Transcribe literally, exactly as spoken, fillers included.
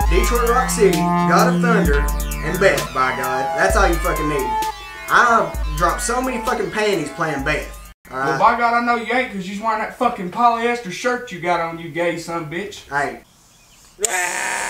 Detroit Rock City, God of Thunder, and Beth, by God. That's all you fucking need. I dropped so many fucking panties playing Beth. All right? Well, by God, I know you ain't, because you's wearing that fucking polyester shirt you got on, you gay son of a bitch. Hey.